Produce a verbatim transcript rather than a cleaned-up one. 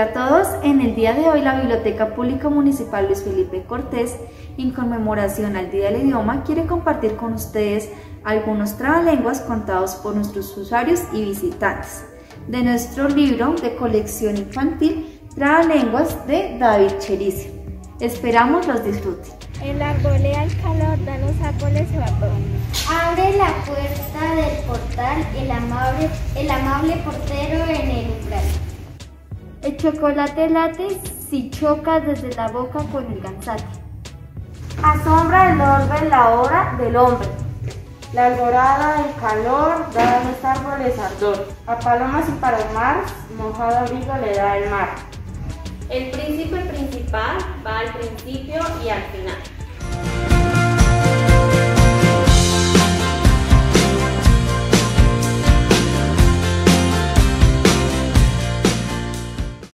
Hola a todos, en el día de hoy la Biblioteca Pública Municipal Luis Felipe Cortés, en conmemoración al Día del Idioma, quiere compartir con ustedes algunos trabalenguas contados por nuestros usuarios y visitantes de nuestro libro de colección infantil Trabalenguas de David Cherice. Esperamos los disfruten. El arbolea el calor, da los árboles su vapor. Abre la puerta del portal el amable, el amable portero en el umbral. El chocolate late si choca desde la boca con el gansate. Asombra el orbe la hora del hombre. La alborada, el calor, da a los árboles ardor. A palomas y palomares, mojado abrigo le da el mar. El príncipe principal va al principio y al final.